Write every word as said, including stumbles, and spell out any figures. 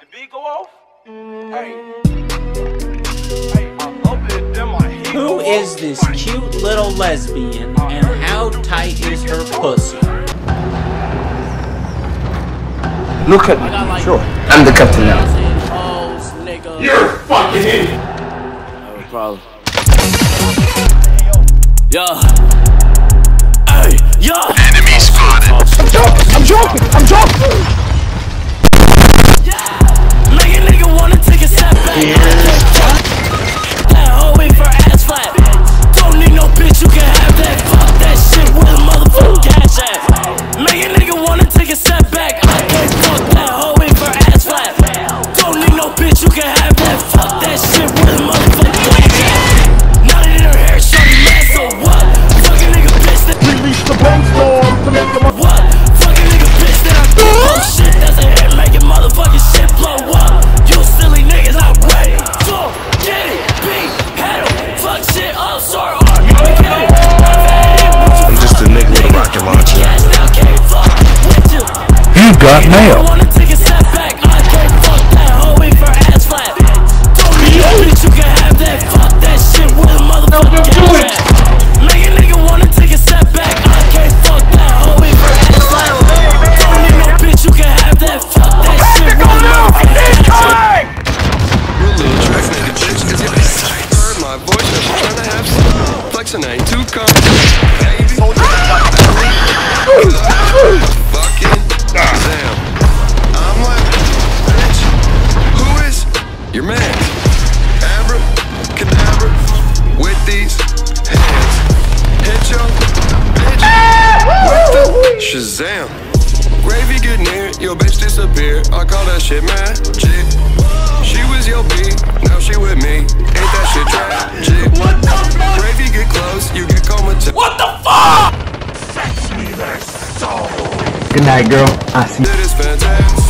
the beat go off, hey, hey, I love it, then my heat Who go is off. this cute little lesbian, and how tight is her pussy? Look at me. Sure. I'm the captain now. You're a fucking idiot. No problem. Yeah. Hey, yeah. Enemy spotted. I'm joking. I'm joking. I'm joking. Make a nigga wanna take a step back. That hoe wait for ass flat. Don't need no bitch, you can have that. Fuck that shit with a motherfucking cash app. Make a nigga wanna take a step back. I can't fuck that hoe wait for ass flat. Don't need no bitch, you can have that. Fuck that shit with a motherfucking cash app. Nothing in her hair, shorty mad, so what? Fuck a nigga bitch that Release the brainstorm to make them up. what? Fuck a nigga bitch that I do. Oh shit, that's a hit, making motherfucking shit blow up. You silly niggas, I'm ready. So, get it, beat, pedal, fuck shit up, sorry, I'm just a nigga with a rocket launcher. You got mail. Wanna take a step back, I can't fuck that hoe wait for ass flat. Don't need no bitch, you can have that. Fuck that shit with a motherfucking cash app. Make a nigga wanna take a step back, I can't fuck that hoe wait for ass flat. Don't need no bitch, you can have that. Fuck that shit with a motherfucking cash app. Heard my voice, I'm trying to have some flexing, ain't too calm. Fucking damn. I'm like, bitch, who is your man? Abra, cadabra, with these hands. Hit your bitch with the Shazam. Gravy get near, your bitch disappear. I call that shit magic. She was your B, now she with me. Ain't that shit tragic? What the fuck? Gravy get close, you get comatose. What the fuck? Sex me their soul. Good night, girl. I see. It is fantastic.